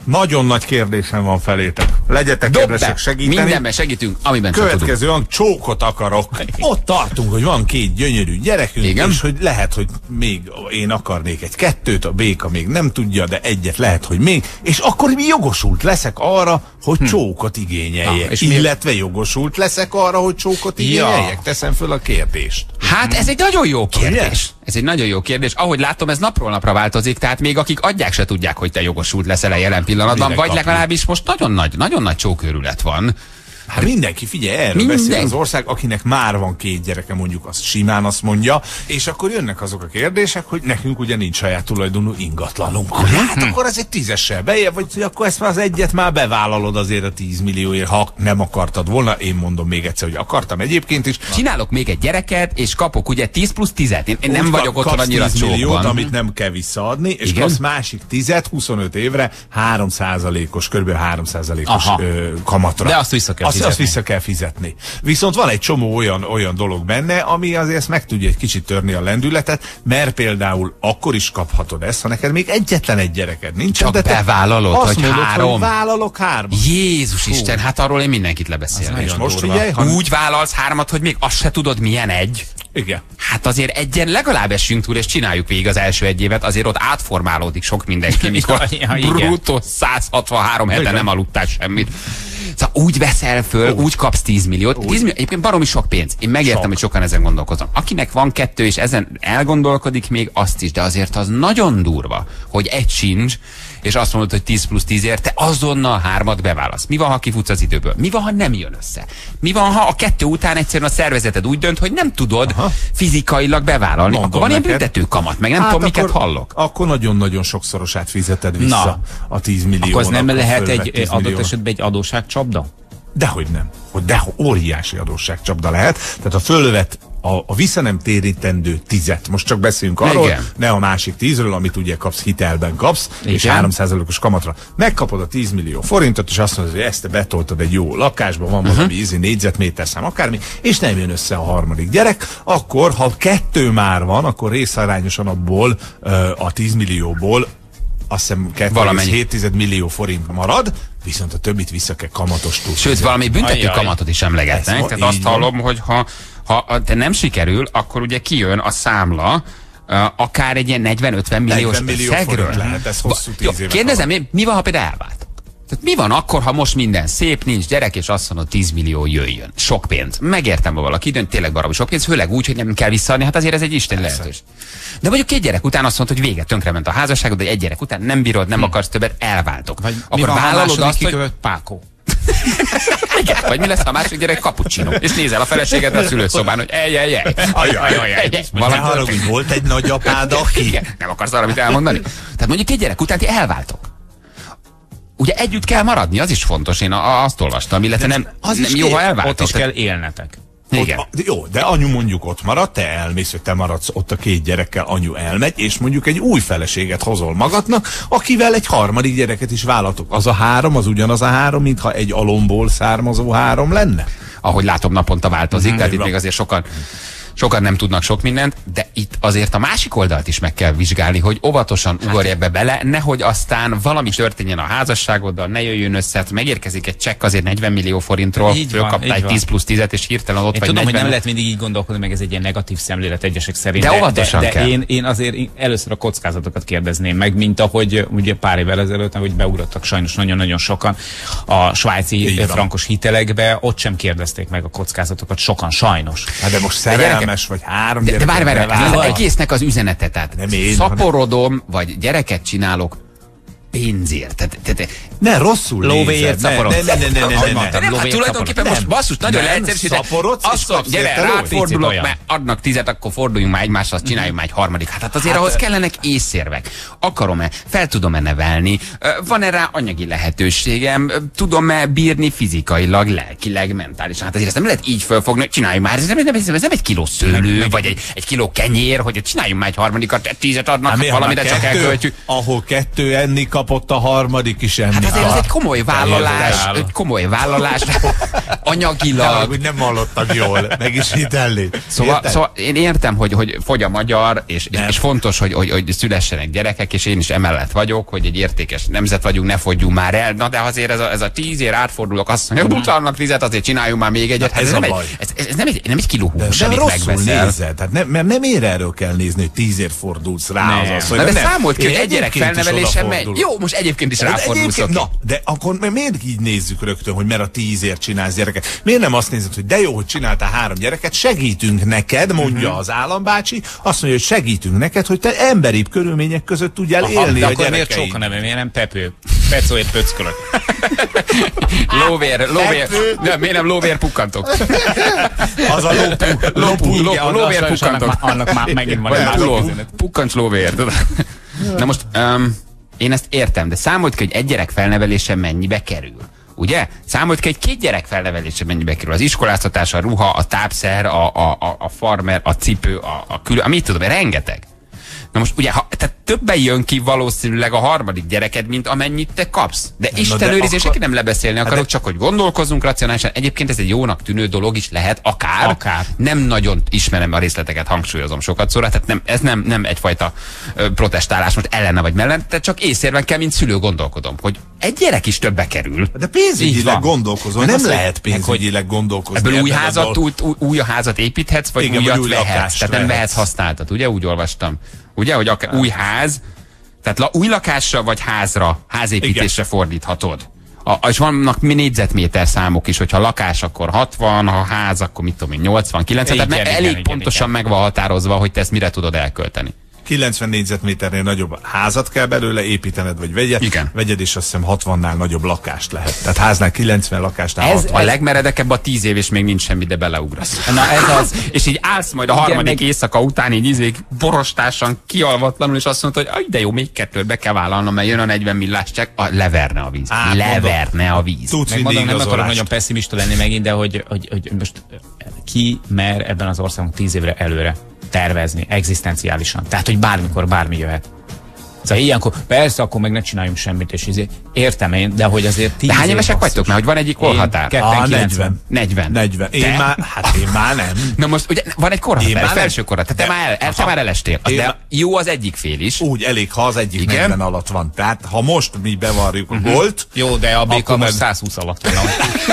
Nagyon nagy kérdésem van felétek. Legyetek kedvesek segíteni. Mindenben segítünk, amiben csak tudunk. Következően csókot akarok. Ott tartunk, hogy van 2 gyönyörű gyerekünk, igen? És hogy lehet, hogy még én akarnék egy 2-t, a béka még nem tudja, de 1-et lehet, hogy még, és akkor mi jogosult leszek arra, hogy csókot igényeljek. Illetve jogosult leszek arra, hogy csókot igényeljek. Teszem föl a kérdést. Hát ez egy nagyon jó kérdés. Ez egy nagyon jó kérdés. Ahogy látom, ez napról napra változik, tehát még akik adják se tudják, hogy te jogosult leszel a jelen pillanatban, vagy legalábbis most nagyon nagy csókőrület van. Hát mindenki, figyelj, erről beszél az ország, akinek már van 2 gyereke, mondjuk azt simán azt mondja, és akkor jönnek azok a kérdések, hogy nekünk ugye nincs saját tulajdonú ingatlanunk. Hát akkor ez egy 10-essel bejebb, vagy hogy akkor ezt már az 1-et már bevállalod azért a 10 millióért, ha nem akartad volna. Én mondom még egyszer, hogy akartam egyébként is. Csinálok még egy gyereket, és kapok ugye 10 plusz 10-et. Én nem vagyok otthon annyira 10 milliót, amit nem kell visszaadni, és kapsz másik 10-et 25 évre 3%-os, kb. 3%-os kamatra. De azt vissza kell fizetni. Azt vissza kell fizetni. Viszont van egy csomó olyan dolog benne, ami azért ezt meg tudja egy kicsit törni a lendületet, mert például akkor is kaphatod ezt, ha neked még egyetlen egy gyereked nincs. Csak de bevállalod, azt hogy mondod, 3. hogy vállalok 3. Jézus Isten, hát arról én mindenkit lebeszélek. És most figyelj, úgy vállalsz 3-at, hogy még azt se tudod, milyen 1. Igen. Hát azért egyen legalább essünk túl, és csináljuk végig az első 1 évet, azért ott átformálódik sok mindenki, mikor bruttó 163 hete nem aludtál semmit. Szóval úgy veszel föl, úgy kapsz 10 milliót. 10 millió, egyébként baromi sok pénz. Én megértem, hogy sokan ezen gondolkozom. Akinek van 2 és ezen elgondolkodik még, azt is, de azért az nagyon durva, hogy 1 sincs, és azt mondod, hogy 10 plusz 10-ért te azonnal 3-at beválasz. Mi van, ha kifutsz az időből? Mi van, ha nem jön össze? Mi van, ha a 2 után egyszerűen a szervezeted úgy dönt, hogy nem tudod fizikailag bevállalni? Mondom, akkor van ilyen büntető kamat, meg nem tudom, miket hallok. Akkor nagyon-nagyon sokszorosát fizeted vissza a 10 milliónak. Akkor az nem lehet egy adott esetben egy adósságcsapda? Dehogy nem. De óriási adósságcsapda lehet. Tehát a fölvet a vissza nem térítendő 10-et. Most csak beszéljünk arról, ne a másik 10-ről, amit ugye kapsz, hitelben kapsz, és 3%-os kamatra. Megkapod a 10 millió forintot, és azt mondod, hogy ezt te betoltad egy jó lakásban, van valami négyzetméterszám, akármi, és nem jön össze a 3. gyerek, akkor, ha 2 már van, akkor részarányosan abból a 10 millióból azt hiszem 2,7 millió forint marad, viszont a többit vissza kell kamatostul. Sőt, valami büntető kamatot is emlegetnek. Tehát azt hallom, hogy ha te nem sikerül, akkor ugye kijön a számla, akár egy ilyen 40-50 milliós összegről. Lehet, ez hosszú 10 éve. Kérdezem, mi van, ha például elvált? Tehát mi van akkor, ha most minden szép, nincs gyerek, és azt mondod, 10 millió jöjjön? Sok pénz. Megértem, ha valaki dönt, tényleg baromi sok pénz, főleg úgy, hogy nem kell visszaadni, hát azért ez egy isteni lehetőség. De mondjuk 2 gyerek után azt mondod, hogy vége, tönkrement a házasságod, de 1 gyerek után nem bírod, nem akarsz többet, elváltok. Vagy akkor vállalod azt, hogy Pákó. Igen, vagy mi lesz, ha a másik gyerek cappuccino, és nézel a feleségedre a szülőszobán, hogy ejjjjjj. Ajaj, volt egy nagyapád, aki... Igen, nem akarsz valamit elmondani? Tehát mondjuk 2 gyerek után ti elváltok. Ugye együtt kell maradni, az is fontos, én azt olvastam, illetve nem jó, ha elváltok. Ott is kell élnetek. Igen. Jó, de anyu mondjuk ott marad, te elmész, hogy te maradsz ott a 2 gyerekkel, anyu elmegy, és mondjuk egy új feleséget hozol magadnak, akivel egy 3. gyereket is vállalatok. Az a 3, az ugyanaz a 3, mintha egy alomból származó 3 lenne? Ahogy látom, naponta változik, tehát itt még azért sokan nem tudnak sok mindent, de itt azért a másik oldalt is meg kell vizsgálni, hogy óvatosan ugorj ebbe bele, nehogy aztán valami történjen a házasságoddal, ne jöjjön össze, megérkezik egy csekk azért 40 millió forintról, fölkaptál egy 10 plusz 10-et, és hirtelen ott vagy vagy 40. Tudom, hogy nem lehet mindig így gondolkodni, meg ez egy ilyen negatív szemlélet egyesek szerint. De óvatosan kell. Én azért először a kockázatokat kérdezném meg, mint ahogy ugye pár évvel ezelőtt, hogy beugrottak sajnos nagyon-nagyon sokan a svájci frankos hitelekbe, ott sem kérdezték meg a kockázatokat sokan, sajnos. Hát de most szerelmes vagy 3 gyerek. De várj, az egésznek az üzenete, tehát szaporodom, vagy gyereket csinálok pénzért. Ne, rosszul lóvéért szaporodsz. Ne. Tulajdonképpen most basszus, nagyon leegyszerűsítve. Azt mondom, gyere, rátfordulok, mert adnak 10-et, akkor forduljunk már egymáshoz, csináljunk már egy 3. Hát azért ahhoz kellenek észérvek. Akarom-e, fel tudom-e nevelni, van-e rá anyagi lehetőségem, tudom-e bírni fizikailag, lelkileg, mentálisan. Hát azért ezt nem lehet így fölfogni, hogy csináljunk már, ez nem egy kiló szőlő, vagy egy kiló kenyér, hogy csináljunk már egy 3. 10-et adnak, valamit csak elköltjük. Ahol 2 enni kapott, a 3. is enni. Hát azért ez egy komoly vállalás, anyagilag. Hogy nem hallottam jól, meg is hitelni. Szóval én értem, hogy fogy a magyar, és fontos, hogy szülessenek gyerekek, és én is emellett vagyok, hogy egy értékes nemzet vagyunk, ne fogyjunk már el. Na de azért ez a 10 év átfordulok, azt mondja, hogy utalnak 10, azért csináljunk már még egyet. Hát ez nem egy kiló hús, amit megveszel. Mert nem ér erről kell nézni, hogy 10 év fordulsz rá az asszony. De számolt ki, hogy egy gyerek felnevelésen megy. Jó, most egyébként is ráfordulsz. Na, de akkor miért így nézzük rögtön, hogy mert a 10 év csinálsz gyereket? Miért nem azt nézed, hogy de jó, hogy csináltál 3 gyereket, segítünk neked, mondja az állambácsi, azt mondja, hogy segítünk neked, hogy te emberibb körülmények között tudjál élni a gyerekeid. Miért Csóka neve, miért nem Pepő? Pecóért pöckölök. Lóvér. Miért nem lóvér pukkantok? Az a lóvér pukkantok. Annak már megint van egy Pukkancs lóvér. Na most, én ezt értem, de számolt ki, hogy egy gyerek felnevelése mennyibe kerül. Ugye? Számolt ki, hogy 2 gyerek felnevelése mennyibe kerül. Az iskoláztatás, a ruha, a tápszer, a farmer, a cipő, a külön, mit tudom, rengeteg. Na most ugye, tehát többen jön ki valószínűleg a harmadik gyereked, mint amennyit te kapsz. De Isten őrizések nem lebeszélni akarok, csak hogy gondolkozzunk racionálisan. Egyébként ez egy jónak tűnő dolog is lehet, akár. Nem nagyon ismerem a részleteket, hangsúlyozom sokat szóra, tehát ez nem egyfajta protestálás most ellene vagy mellette, csak észérven kell, mint szülő gondolkodom, hogy egy gyerek is többe kerül. De pénzügyileg gondolkozol, nem lehet pénzügyileg gondolkozni. Ebből új házat építhetsz, vagy újat vehetsz, tehát nem vehetsz használtat, ugye? Úgy olvastam. Ugye, hogy új ház, tehát új lakásra vagy házépítésre fordíthatod. És vannak négyzetméter számok is, hogyha lakás, akkor 60, ha ház, akkor mit tudom én, 80, 90, tehát elég pontosan meg van határozva, hogy te ezt mire tudod elkölteni. 90 négyzetméternél nagyobb házat kell belőle építened, vagy vegyed, és azt hiszem 60-nál nagyobb lakást lehet. Tehát háznál 90, lakásnál 60. A legmeredekebb a 10 év, és még nincs semmi, de beleugrasz. Na ez az. És így állsz majd a harmadik éjszaka után, így borostásan, kialvatlanul, és azt mondod, hogy de jó, még 2-t be kell vállalnom, mert jön a 40 millás csekk, leverne a víz. Leverne a víz. Megmondom, nem akarok nagyon pessimista lenni megint, de hogy most ki mer ebben az országban 10 évre előre tervezni, egzisztenciálisan. Tehát, hogy bármikor bármi jöhet. Szóval ilyenkor, persze, akkor meg ne csináljunk semmit, és értem én, de hogy azért 10 De hány évesek vagytok már, hogy van egyik korhatár? 40. Én már nem. Na most, ugye van egy korhatár, egy felső korhatár. Te már elestél. De jó az egyik fél is. Úgy elég, ha az egyik 40 alatt van. Tehát, ha most mi bevarjuk a gólt. Jó, de a béka most 120 alatt van.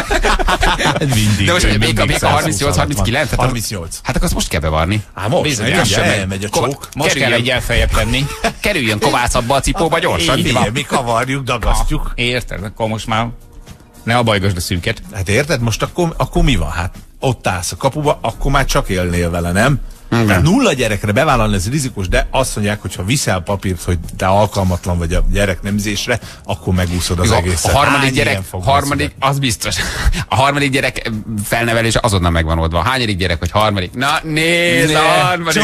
Mindig. De most a béka 38-39? 38. Hát akkor azt most kell bevarni. Most elmegy a csók. Most kell egyel feljebb tenni. Kerüljön kovász abba a cipóba gyorsan. Mi kavarjuk, dagasztjuk. Érted, akkor most már ne abajgasd a szűket. Hát érted, most akkor mi van? Hát ott állsz a kapuba, akkor már csak élnél vele, nem? Tehát 0 gyerekre bevállalni ez rizikós, de azt mondják, hogy ha viszel papírt, hogy te alkalmatlan vagy a gyerek nemzésre, akkor megúszod az egészet. A harmadik, az biztos. A harmadik gyerek felnevelése azonnal megvan oldva. Hányadik gyerek, vagy harmadik? Na nézd, a harmadik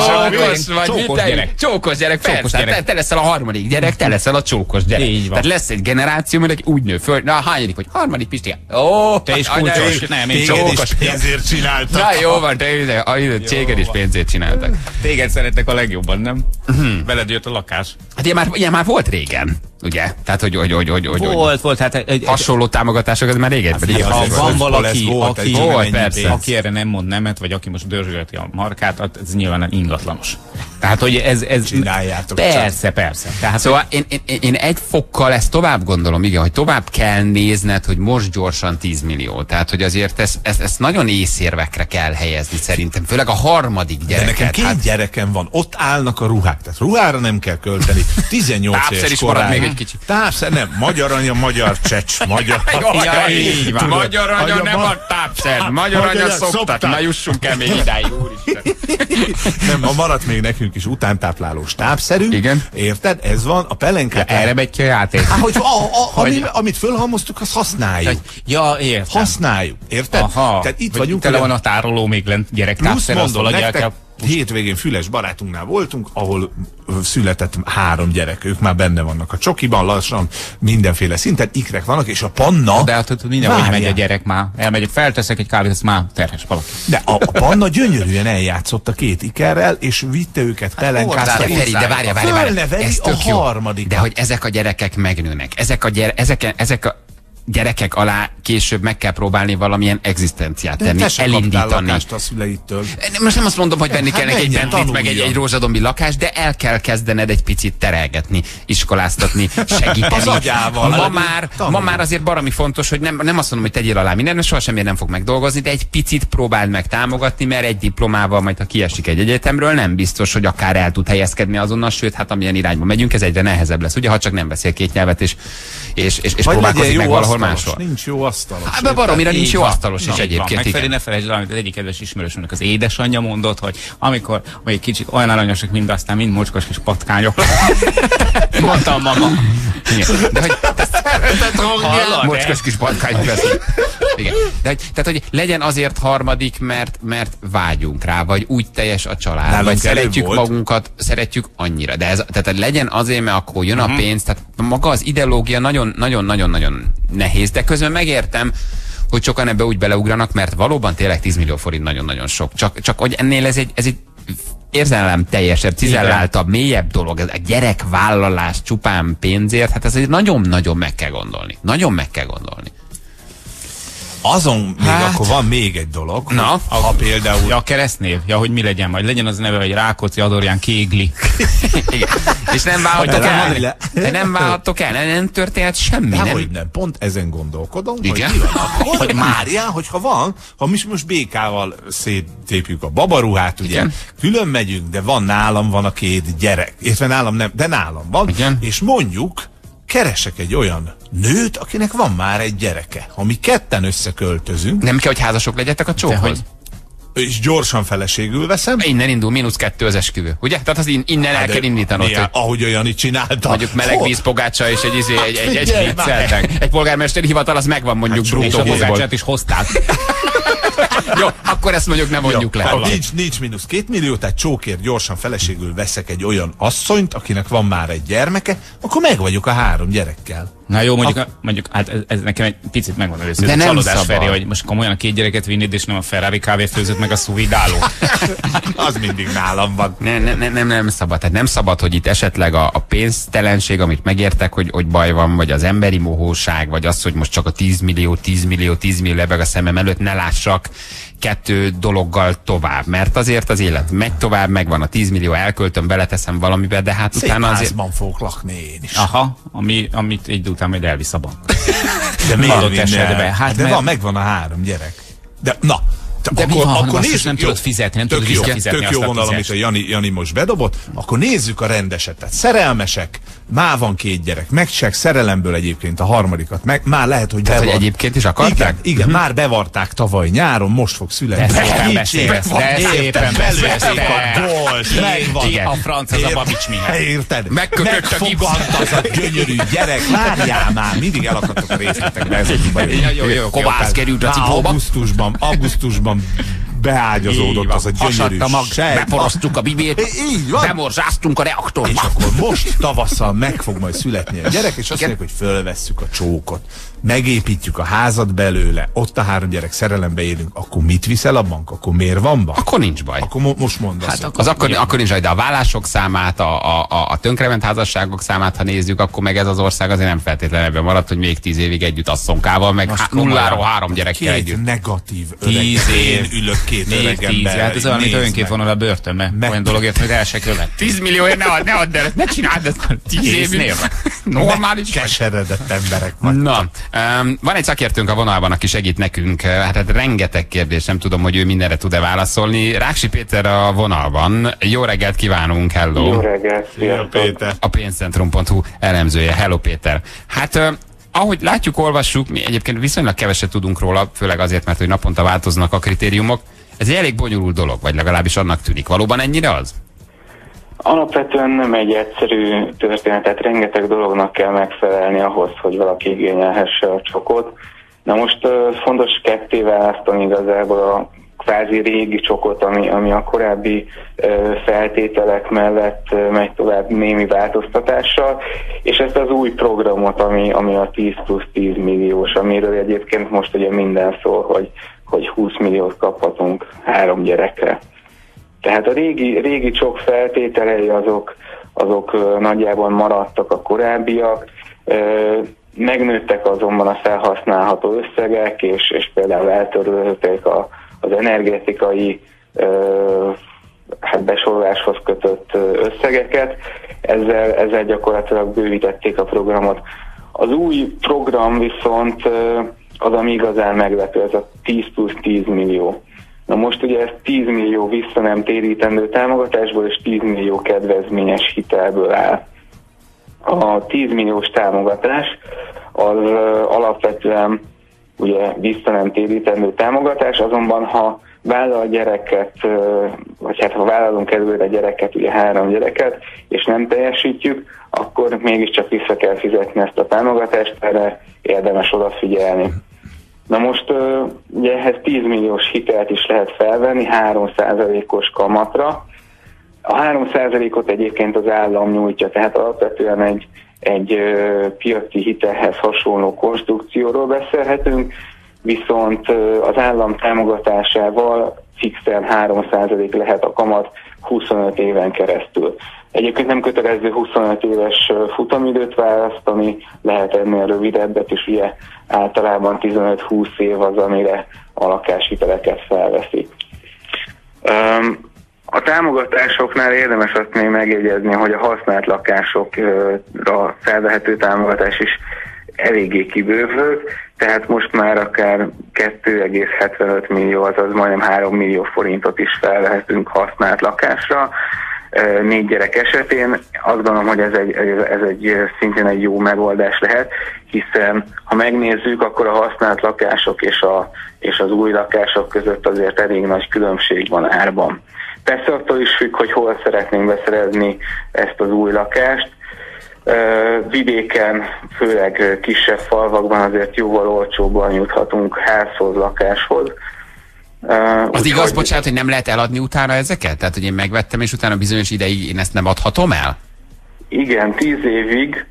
csókos gyerek, persze. Te leszel a harmadik gyerek, te leszel a csókos gyerek. Tehát lesz egy generáció, mert úgy nő föl. Na hányadik, vagy harmadik, Pisti? Ó, te is kulcsos, nem, én csókos. Pénzért csináltak. Na jó van, te céged is pénzét csináltak. Téged szeretek a legjobban, nem? Veled jött a lakás. Hát ilyen már volt régen, ugye? Tehát, hogy volt. Hát hasonló támogatások, ez már régen. Ha van valaki, aki erre nem mond nemet, vagy aki most dörzsölti a markát, ez nyilván ingatlanos. Tehát, hogy ez csináljátok. Persze. Tehát, szóval én egy fokkal ezt tovább gondolom, igen, hogy tovább kell nézned, hogy most gyorsan 10 millió. Tehát, hogy azért ezt nagyon észérvekre kell helyezni szerintem, főleg a harmadik gyereket. De nekem 2 gyerekem van, ott állnak a ruhák, tehát ruhára nem kell költeni. 18 éves korán. Még egy kicsit. Tápszer, nem, magyar anya, magyar csecs, magyar. Magyar anya nem a tápszer, magyar anya szoptat. Na jussunk el még idáig, úristen. Nem, maradt még nekünk is utántáplálós tápszerünk. Igen. Érted? Ez van, a pelenkát. Erre megy ki a játék. Amit fölhalmoztuk, azt használjuk. Ja, értem. Használjuk. Érted? Aha. Tehát itt vagyunk. Tele van a tároló még lent gyerek tápszer, azt valahogy el kell. Hétvégén Füles barátunknál voltunk, ahol született 3 gyerek. Ők már benne vannak a csokiban, lassan mindenféle szinten, ikrek vannak, és a panna... De hát mindenhogy megy a gyerek már. Elmegy, felteszek egy kávét, ez már terhes valaki. De a panna gyönyörűen eljátszott a 2 ikerrel, és vitte őket pelenkázta. De várja. Ez tök jó. Harmadik. De hogy ezek a gyerekek megnőnek. Ezek a gyerekek alá később meg kell próbálni valamilyen egzisztenciát tenni, elindítani. A szüleitől. Most nem azt mondom, hogy venni kell egy Bentlit, meg egy rózsadombi lakást, de el kell kezdened egy picit terelgetni, iskoláztatni, segíteni. Az agyával. Ma már azért baromi fontos, hogy nem azt mondom, hogy tegyél alá minden, mert soha semmiért nem fog megdolgozni, de egy picit próbáld meg támogatni, mert egy diplomával, majd ha kiesik egy egyetemről, nem biztos, hogy akár el tud helyezkedni azonnal, sőt, hát amilyen irányba megyünk, ez egyre nehezebb lesz, ugye, ha csak nem beszél két nyelvet, és próbálkozik meg valahol máshol. Nincs jó asztalos. Hát baromira nincs jó asztalos is egyébként. Megfelé ne felejtsd el, amit az egyik kedves ismerősömnek az édesanyja mondott, hogy amikor egy kicsit olyan aranyosak, mint aztán mind mocskos kis patkányok. Mondta a mama. De hogy te szereted hallani. Mocskos kis patkányok lesz. Igen. Tehát, hogy legyen azért harmadik, mert vágyunk rá, vagy úgy teljes a család, nálunk vagy szeretjük magunkat, szeretjük annyira. De tehát legyen azért, mert akkor jön a pénz, tehát maga az ideológia nagyon-nagyon nehéz, de közben megértem, hogy sokan ebbe úgy beleugranak, mert valóban tényleg 10 millió forint nagyon-nagyon sok. Csak hogy ennél ez egy érzelem teljesebb, cizelláltabb, mélyebb dolog, ez a gyerekvállalás csupán pénzért, hát ez nagyon-nagyon meg kell gondolni. Nagyon meg kell gondolni. Azon még akkor van még egy dolog. Na? Ha például... Ja, a keresztnév. Ja, hogy mi legyen majd. Legyen az neve, hogy Rákóczi Adorján Kégli. És nem válhattok el? Nem válhattok el? Nem történt semmi? Hogy nem. Pont ezen gondolkodom, igen? Hogy mi van akkor, hogy Márián, hogyha van, ha mi most békával széttépjük a babaruhát, ugye, igen? Külön megyünk, de nálam van a két gyerek. Értve nálam nem, de nálam van. Igen? És mondjuk keresek egy olyan nőt, akinek van már egy gyereke. Ha mi ketten összeköltözünk... Nem kell, hogy házasok legyetek a csókhoz? És gyorsan feleségül veszem. Innen indul, -2 az esküvő. Ugye? Tehát az innen el kell indítanod. Hogy... Ahogy olyan itt csinálta. Mondjuk meleg vízpogácsa és egy vicceltek. Egy polgármesteri hivatal, az megvan mondjuk bruttó és a pogácsát is hozták. Jó, akkor ezt mondjuk nem mondjuk le. Nincs -2 millió, tehát csókért gyorsan feleségül veszek egy olyan asszonyt, akinek van már egy gyermeke, akkor meg vagyok a 3 gyerekkel. Na jó, mondjuk hát ez nekem egy picit megvan először. De nem szabad. Feri, hogy most komolyan a 2 gyereket vinnéd, és nem a Ferrari kávéfőzőt, meg a szuvidáló. Az mindig nálam van. Nem szabad. Tehát nem szabad, hogy itt esetleg a pénztelenség, amit megértek, hogy baj van, vagy az emberi mohóság, vagy az, hogy most csak a 10 millió lebeg a szemem előtt, ne lássak 2 dologgal tovább, mert azért az élet megy tovább, megvan a 10 millió, elköltöm, beleteszem valamibe, de hát szép utána azért... házban fogok lakni én is. Aha, amit egy után majd elvisz a bank. De miért esetben? Hát de megvan a 3 gyerek. De na, de akkor nézzük, nem tudod fizetni, nem tudod visszafizetni. Tök jó vonal, amit a Jani most bedobott. Akkor nézzük a rendeset. Tehát szerelmesek, már van 2 gyerek, megcsek szerelemből egyébként a harmadikat, már lehet, hogy tehát, hogy egyébként is akarták? Igen, már bevarták tavaly nyáron, most fog születni. De szépen beszélsz. Megvan. A franc az a Babics Mihály. Érted? Megfogant az a gyönyörű gyerek. Várjál már, mindig elakadtok a részletekbe. Jó. Kovász került a cipóba. Augusztusban beágyazódott az a gyönyörű sejt. Beporoztuk a bibét, bemorzsáztunk a reaktorba. És akkor most tavasszal meg fog majd születni a gyerek, és azt mondjuk, hogy fölvesszük a csókot. Megépítjük a házat belőle, ott a 3 gyerek, szerelembe élünk, akkor mit viszel a bank? Akkor miért van bank? Akkor nincs baj. Akkor most mondd azt. Hát akkor nincs baj, de a vállások számát, a tönkrement házasságok számát, ha nézzük, akkor meg ez az ország azért nem feltétlenül ebben maradt, hogy még 10 évig együtt asszonkával, meg 0-ról 3 gyerekkel együtt. 2 negatív öreg. 10 év ülök 2 öreg ember. Hát ez olyan, mint önként vonul a börtönbe. Olyan dologért, hogy el se követ. 10 millióért ne add el, ne csináld ezt. 10 évnél. Normális. Keseredett emberek vagy. Na, van egy szakértőnk a vonalban, aki segít nekünk. Hát rengeteg kérdés, nem tudom, hogy ő mindenre tud-e válaszolni. Ráksi Péter a vonalban. Jó reggelt kívánunk, hello. Jó reggelt, szia Péter. A pénzcentrum.hu elemzője, hello Péter. Hát ahogy látjuk, olvassuk, mi egyébként viszonylag keveset tudunk róla, főleg azért, mert hogy naponta változnak a kritériumok. Ez egy elég bonyolult dolog, vagy legalábbis annak tűnik. Valóban ennyire az? Alapvetően nem egy egyszerű történet, tehát rengeteg dolognak kell megfelelni ahhoz, hogy valaki igényelhesse a csokot. Na most fontos ketté választani igazából a kvázi régi csokot, ami a korábbi feltételek mellett megy tovább némi változtatással, és ezt az új programot, ami a 10 + 10 milliós, amiről egyébként most ugye minden szól, hogy 20 milliót kaphatunk 3 gyerekre. Tehát a régi csok feltételei azok nagyjából maradtak a korábbiak. Megnőttek azonban a felhasználható összegek, és például eltörölték az energetikai besoroláshoz kötött összegeket, ezzel gyakorlatilag bővítették a programot. Az új program viszont az, ami igazán meglepő, ez a 10 plusz 10 millió. Na most ugye ez 10 millió vissza nem térítendő támogatásból és 10 millió kedvezményes hitelből áll. A 10 milliós támogatás az alapvetően ugye vissza nem térítendő támogatás, azonban ha vállal gyereket, vagy hát ha vállalunk előre gyereket, ugye 3 gyereket, és nem teljesítjük, akkor mégiscsak vissza kell fizetni ezt a támogatást, erre érdemes odafigyelni. Na most ugye ehhez 10 milliós hitelt is lehet felvenni 3%-os kamatra. A 3%-ot egyébként az állam nyújtja, tehát alapvetően egy piaci hitelhez hasonló konstrukcióról beszélhetünk, viszont az állam támogatásával fixen 3% lehet a kamat 25 éven keresztül. Egyébként nem kötelező 25 éves futamidőt választani, lehet ennél rövidebbet, és ugye általában 15-20 év az, amire a lakáshiteleket felveszik. A támogatásoknál érdemes azt még megjegyezni, hogy a használt lakásokra felvehető támogatás is eléggé kibővült, tehát most már akár 2,75 millió, azaz majdnem 3 millió forintot is felvehetünk használt lakásra. 4 gyerek esetén azt gondolom, hogy ez egy szintén egy jó megoldás lehet, hiszen ha megnézzük, akkor a használt lakások és az új lakások között azért elég nagy különbség van árban. Persze attól is függ, hogy hol szeretnénk beszerezni ezt az új lakást. Vidéken, főleg kisebb falvakban azért jóval olcsóbban juthatunk házhoz, lakáshoz. Az igaz, bocsánat, hogy nem lehet eladni utána ezeket? Tehát, hogy én megvettem, és utána bizonyos ideig én ezt nem adhatom el? Igen, 10 évig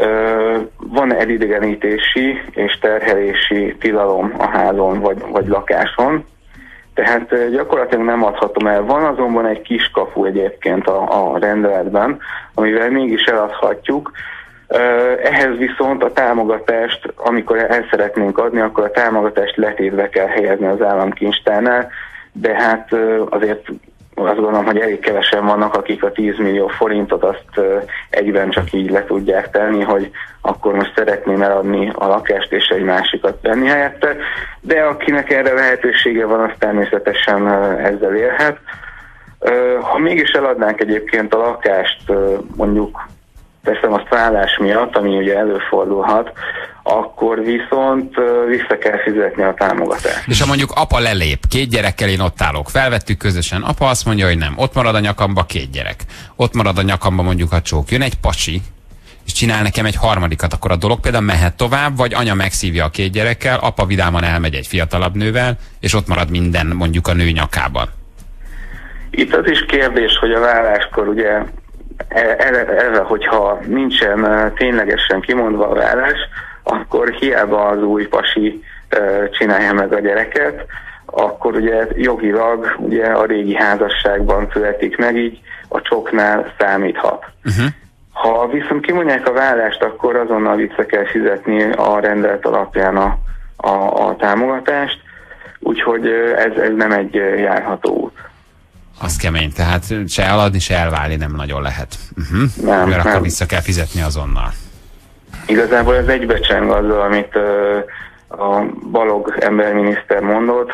van elidegenítési és terhelési tilalom a házon vagy lakáson, tehát gyakorlatilag nem adhatom el. Van azonban egy kis kapu egyébként a rendeletben, amivel mégis eladhatjuk. Ehhez viszont a támogatást, amikor el szeretnénk adni, akkor a támogatást letétbe kell helyezni az államkincstárnál, de hát azért azt gondolom, hogy elég kevesen vannak, akik a 10 millió forintot azt egyben csak így le tudják tenni, hogy akkor most szeretném eladni a lakást és egy másikat venni helyette, de akinek erre lehetősége van, az természetesen ezzel élhet. Ha mégis eladnánk egyébként a lakást, mondjuk teszem azt vállás miatt, ami ugye előfordulhat, akkor viszont vissza kell fizetni a támogatást. És ha mondjuk apa lelép, 2 gyerekkel én ott állok, felvettük közösen, apa azt mondja, hogy nem, ott marad a nyakamba 2 gyerek, ott marad a nyakamba mondjuk a csók, jön egy pasi, és csinál nekem egy harmadikat, akkor a dolog például mehet tovább, vagy anya megszívja a 2 gyerekkel, apa vidáman elmegy egy fiatalabb nővel, és ott marad minden mondjuk a nő nyakában. Itt az is kérdés, hogy a válláskor ugye eleve, hogyha nincsen ténylegesen kimondva a vállás, akkor hiába az új pasi csinálja meg a gyereket, akkor ugye jogilag ugye a régi házasságban születik meg, így a csoknál számíthat. Ha viszont kimondják a vállást, akkor azonnal vissza kell fizetni a rendelet alapján a támogatást, úgyhogy ez nem egy járható út. Az kemény, tehát se eladni, se elválni nem nagyon lehet. Nem, mert akkor vissza kell fizetni azonnal. Igazából ez egybecseng azzal, amit a Balogh emberminiszter mondott,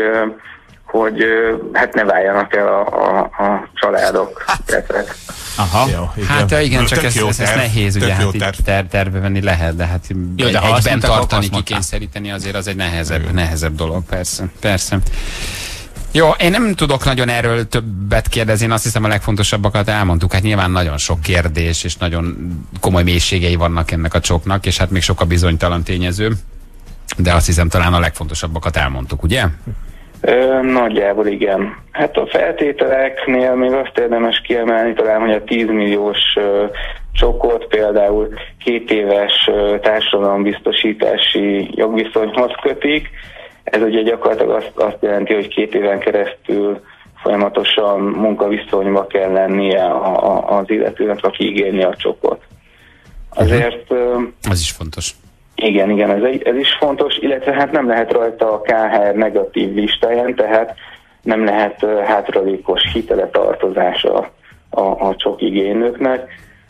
hogy hát ne váljanak el a családok. Aha. Jó, hát igen, csak ez nehéz, ugye, hát tervbe venni lehet, de hát jó, de egyben tartani, kikényszeríteni azért az egy nehezebb dolog, persze. Jó, én nem tudok nagyon erről többet kérdezni, én azt hiszem a legfontosabbakat elmondtuk. Hát nyilván nagyon sok kérdés, és nagyon komoly mélységei vannak ennek a csoknak, és hát még sok a bizonytalan tényező. De azt hiszem talán a legfontosabbakat elmondtuk, ugye? Nagyjából igen. Hát a feltételeknél még azt érdemes kiemelni talán, hogy a 10 milliós csokot például 2 éves társadalombiztosítási jogviszonyhoz kötik. Ez ugye gyakorlatilag azt jelenti, hogy 2 éven keresztül folyamatosan munkaviszonyba kell lennie az illetőnek, aki igényli a csokot. Azért... Az is fontos. Igen, ez is fontos, illetve hát nem lehet rajta a KHR negatív listáján, tehát nem lehet hátralékos hitele tartozása a csokigénylőknek.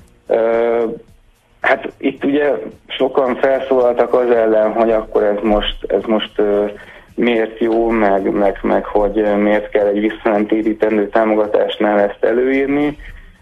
Hát itt ugye sokan felszólaltak az ellen, hogy akkor ez most miért jó, meg hogy miért kell egy visszanemtérítendő támogatásnál ezt előírni.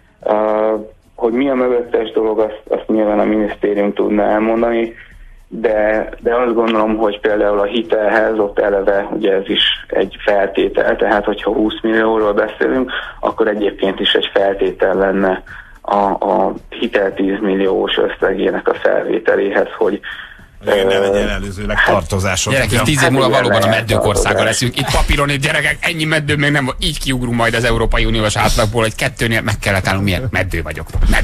Hogy mi a mögöttes dolog, azt nyilván a minisztérium tudna elmondani, de azt gondolom, hogy például a hitelhez ott eleve ugye ez is egy feltétel, tehát hogyha 20 millióról beszélünk, akkor egyébként is egy feltétel lenne a hitel 10 milliós összegének a felvételéhez, hogy ne legyen előzőleg tartozások. Gyerekek, 10 év múlva valóban a meddők országa leszünk. Itt papíron, itt gyerekek, ennyi meddő még nem, így kiugrunk majd az Európai Uniós átlagból, hogy 2-nél meg kellett állnunk, milyen meddő vagyok.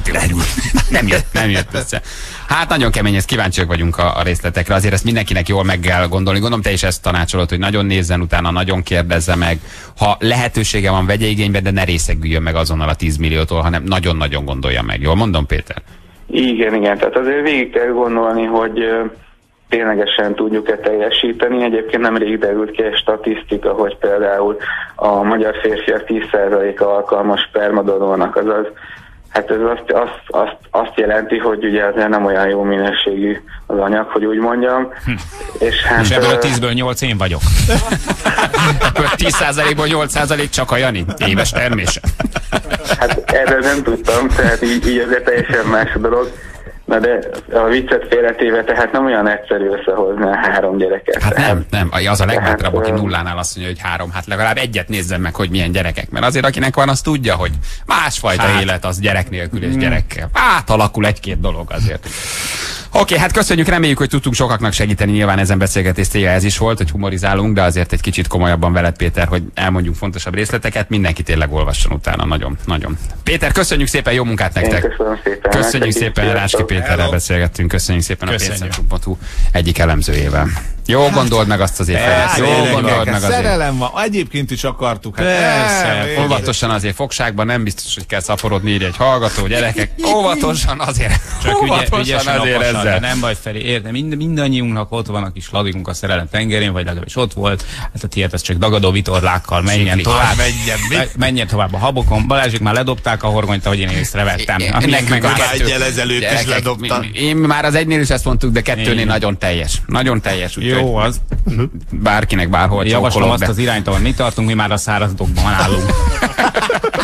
Nem jött össze. Hát nagyon kemény, ezt kíváncsiak vagyunk a részletekre, azért ezt mindenkinek jól meg kell gondolni. Gondolom te is ezt tanácsolod, hogy nagyon nézzen utána, nagyon kérdezze meg. Ha lehetősége van, vegye igénybe, de ne részegüljön meg azonnal a 10 milliótól, hanem nagyon-nagyon gondolja meg. Jól mondom, Péter? Igen, tehát azért végig kell gondolni, hogy ténylegesen tudjuk-e teljesíteni. Egyébként nemrég derült ki egy statisztika, hogy például a magyar férfiak 10%-a alkalmas spermadonolnak, azaz hát ez azt jelenti, hogy ugye azért nem olyan jó minőségű az anyag, hogy úgy mondjam. És ebből a 10-ből 8 én vagyok. Ebből 10%-ból 8% csak a Jani. Éves termése. Hát erről nem tudtam, tehát így azért teljesen más a dolog. Na de a viccet félretéve, tehát nem olyan egyszerű összehozni a 3 gyereket. Hát nem. Az a legbátrabb, aki nullánál azt mondja, hogy 3, hát legalább egyet nézzen meg, hogy milyen gyerekek. Mert azért, akinek van, az tudja, hogy másfajta élet az gyerek nélkül és gyerekkel. Hát alakul egy-két dolog azért. Oké, hát köszönjük, reméljük, hogy tudtunk sokaknak segíteni. Nyilván ezen beszélgetés célja ez is volt, hogy humorizálunk, de azért egy kicsit komolyabban veled, Péter, hogy elmondjunk fontosabb részleteket. Mindenki tényleg olvasson utána, nagyon. Péter, köszönjük szépen, jó munkát nektek! Köszönöm szépen! Köszönjük szépen, Rácski Péterrel beszélgettünk, köszönjük szépen a pénzcentrum.hu egyik elemzőjével. Jó, gondold meg azt az évfejlet. Jó, gondold meg azért. Szerelem van, egyébként is akartuk. Hát persze, óvatosan azért fogságban, nem biztos, hogy kell szaporodni, írja egy hallgató, gyerekek. Óvatosan azért. Csak ügyesen azért ezzel. Nem baj, Feri, érde, mindannyiunknak ott van a kis ladikunk a szerelem tengerén, vagy legalábbis ott volt. Hát a tiéd, ez csak dagadó vitorlákkal menjen tovább. Menjen tovább a habokon. Balázsik már ledobták a horgonyt, ahogy én észrevettem. Egyel ezelőtt is ledobtam. Én már az 1-nél is ezt mondtuk, de 2-nél nagyon teljes. Nagyon teljes. Jó az. Bárkinek bárhol. Javaslom azt az irányt, ahol mi tartunk, mi már a száraz dokban állunk.